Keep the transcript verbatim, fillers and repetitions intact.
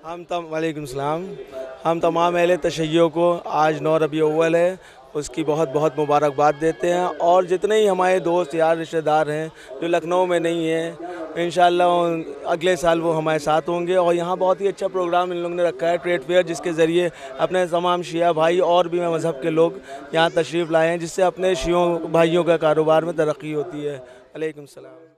हम तम वालेकुम सलाम। हम तमाम अहले तशय्यो को आज नौ रबीउल अव्वल है, उसकी बहुत बहुत मुबारकबाद देते हैं। और जितने ही हमारे दोस्त यार रिश्तेदार हैं जो लखनऊ में नहीं हैं, इंशाअल्लाह अगले साल वो हमारे साथ होंगे। और यहाँ बहुत ही अच्छा प्रोग्राम इन लोगों ने रखा है, ट्रेड फेयर, जिसके ज़रिए अपने तमाम शिया भाई और भी मज़हब के लोग यहाँ तशरीफ़ लाए हैं, जिससे अपने शियों भाइयों का कारोबार में तरक्की होती है। वालेकुम सलाम।